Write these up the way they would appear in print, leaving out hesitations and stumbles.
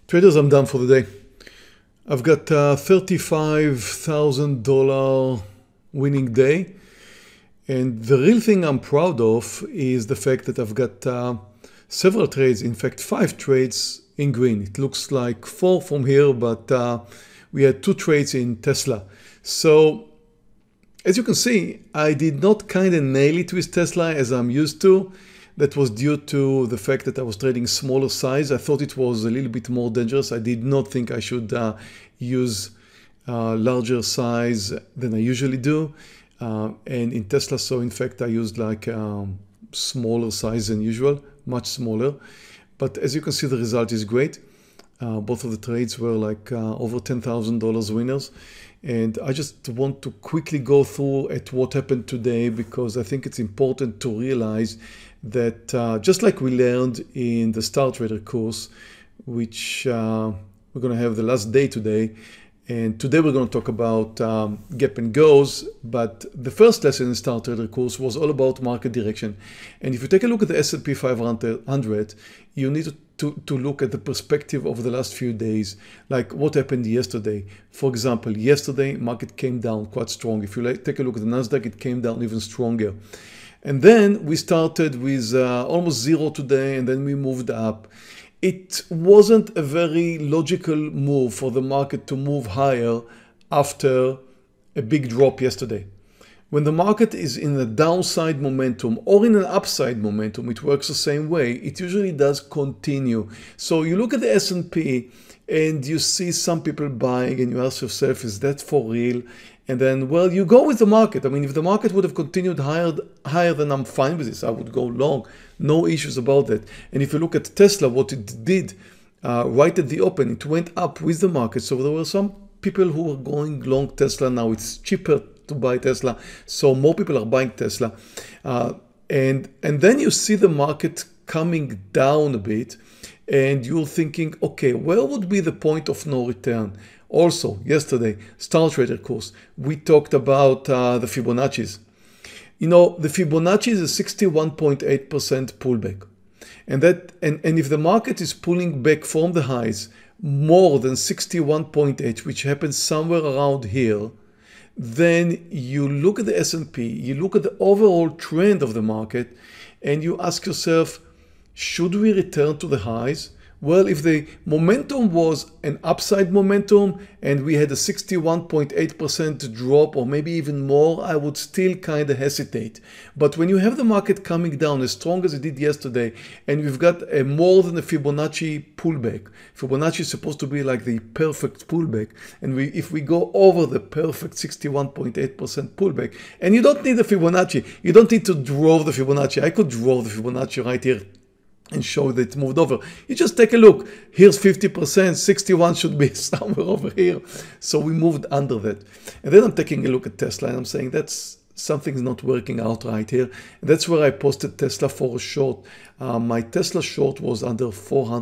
Traders, I'm done for the day. I've got $35,000 winning day. And the real thing I'm proud of is the fact that I've got several trades, in fact, 5 trades in green. It looks like 4 from here, but we had 2 trades in Tesla. So as you can see, I did not kind of nail it with Tesla as I'm used to. That was due to the fact that I was trading smaller size. I thought it was a little bit more dangerous. I did not think I should use larger size than I usually do. And in Tesla, so in fact, I used like smaller size than usual, much smaller. But as you can see, the result is great. Both of the trades were like over $10,000 winners. And I just want to quickly go through at what happened today, because I think it's important to realize that just like we learned in the Star Trader course, which we're going to have the last day today. And today we're going to talk about gap and goes, but the first lesson in Star Trader course was all about market direction. And if you take a look at the S&P 500, you need to look at the perspective of the last few days, like what happened yesterday. For example, yesterday market came down quite strong. If you take a look at the Nasdaq, it came down even stronger. And then we started with almost zero today, and then we moved up. It wasn't a very logical move for the market to move higher after a big drop yesterday. When the market is in a downside momentum or in an upside momentum, it works the same way. It usually does continue. So you look at the S&P and you see some people buying and you ask yourself, is that for real? And then, well, you go with the market. I mean, if the market would have continued higher, then I'm fine with this. I would go long, no issues about that. And if you look at Tesla, what it did right at the open, it went up with the market. So there were some people who were going long Tesla. Now it's cheaper to buy Tesla, so more people are buying Tesla. And then you see the market coming down a bit, and you're thinking, okay, where would be the point of no return? Also, yesterday, Star Trader course, we talked about the Fibonacci's. You know, the Fibonacci is a 61.8% pullback. And if the market is pulling back from the highs more than 61.8, which happens somewhere around here, then you look at the S&P, you look at the overall trend of the market, and you ask yourself, should we return to the highs? Well, if the momentum was an upside momentum and we had a 61.8% drop or maybe even more, I would still kind of hesitate. But when you have the market coming down as strong as it did yesterday, and we've got a more than a Fibonacci pullback, Fibonacci is supposed to be like the perfect pullback, and if we go over the perfect 61.8% pullback, and you don't need the Fibonacci, you don't need to draw the Fibonacci. I could draw the Fibonacci right here and show that it moved over. You just take a look. Here's 50%, 61 should be somewhere over here. So we moved under that. And then I'm taking a look at Tesla and I'm saying something's not working out right here. And that's where I posted Tesla for a short. My Tesla short was under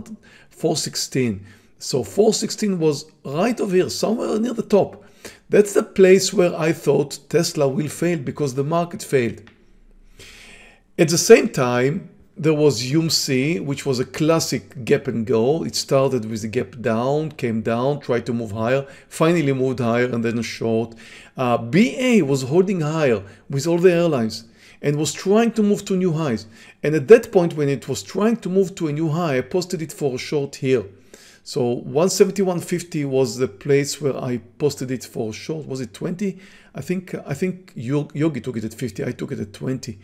416. So 416 was right over here, somewhere near the top. That's the place where I thought Tesla will fail because the market failed. At the same time, there was UMC, which was a classic gap and go. It started with the gap down, came down, tried to move higher, finally moved higher, and then a short. BA was holding higher with all the airlines and was trying to move to new highs. And at that point, when it was trying to move to a new high, I posted it for a short here. So 171.50 was the place where I posted it for a short. Was it 20? I think Yogi took it at 50. I took it at 20.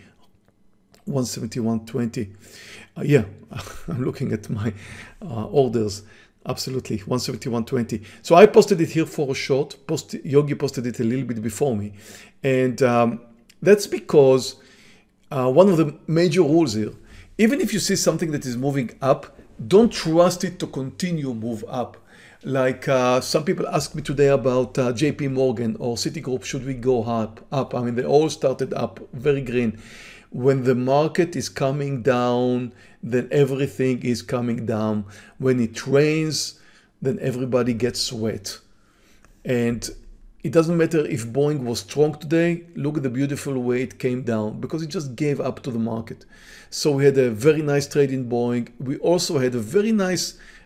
171.20. Yeah, I'm looking at my orders. Absolutely, 171.20. So I posted it here for a short. Yogi posted it a little bit before me. And that's because one of the major rules here, even if you see something that is moving up, don't trust it to continue move up. Like some people asked me today about JP Morgan or Citigroup, should we go up? I mean, they all started up, very green. When the market is coming down, then everything is coming down. When it rains, then everybody gets wet. And it doesn't matter if Boeing was strong today. Look at the beautiful way it came down because it just gave up to the market. So we had a very nice trade in Boeing. We also had a very nice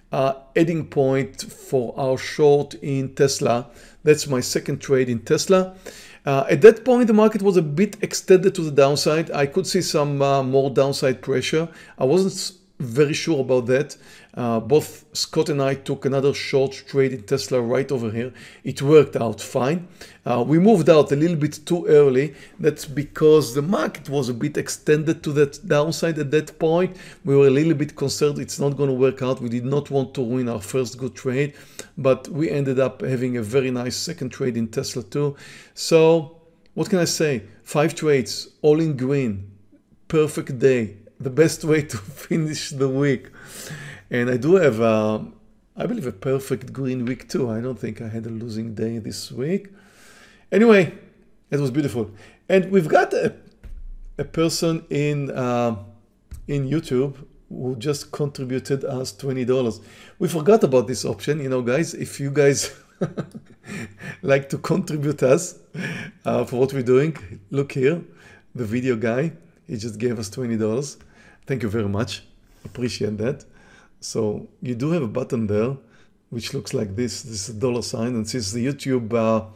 adding point for our short in Tesla. That's my second trade in Tesla. At that point, the market was a bit extended to the downside. I could see some more downside pressure. I wasn't very sure about that. Both Scott and I took another short trade in Tesla right over here. It worked out fine. We moved out a little bit too early. That's because the market was a bit extended to that downside at that point. We were a little bit concerned it's not going to work out. We did not want to ruin our first good trade, but we ended up having a very nice second trade in Tesla too. So what can I say? 5 trades, all in green, perfect day. The best way to finish the week. And I do have, I believe, a perfect green week too. I don't think I had a losing day this week. Anyway, it was beautiful. And we've got a person in YouTube who just contributed us $20. We forgot about this option, you know, guys. If you guys like to contribute us for what we're doing, look here, the video guy, he just gave us $20. Thank you very much. Appreciate that. So you do have a button there, which looks like this. This is a dollar sign. And since the YouTube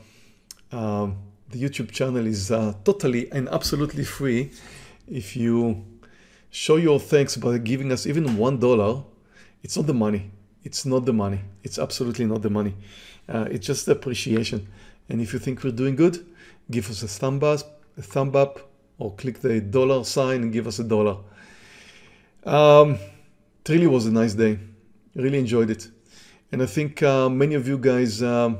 channel is totally and absolutely free, if you show your thanks by giving us even $1, it's not the money. It's not the money. It's absolutely not the money. It's just the appreciation. And if you think we're doing good, give us a thumb up, or click the dollar sign and give us $1. It really was a nice day. Really enjoyed it. And I think many of you guys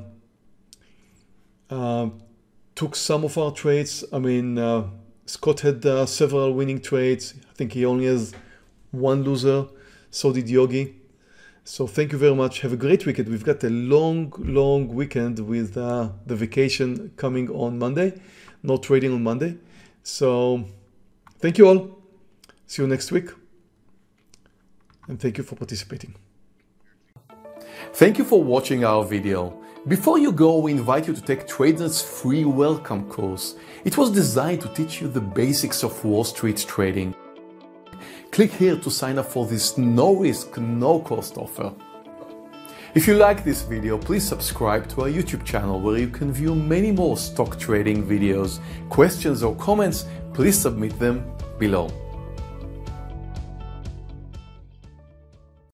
took some of our trades. I mean, Scott had several winning trades. I think he only has one loser. So did Yogi. So thank you very much. Have a great weekend. We've got a long weekend with the vacation coming on Monday. No trading on Monday. So thank you all. See you next week. And thank you for participating. Thank you for watching our video. Before you go, we invite you to take TradeNet's free welcome course. It was designed to teach you the basics of Wall Street trading. Click here to sign up for this no-risk, no-cost offer. If you like this video, please subscribe to our YouTube channel where you can view many more stock trading videos. Questions or comments, please submit them below.